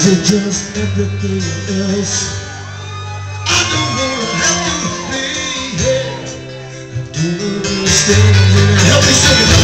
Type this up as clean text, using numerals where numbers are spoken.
You're just everything else. I don't wanna have to play, yeah. Don't understand it. Help me sing it.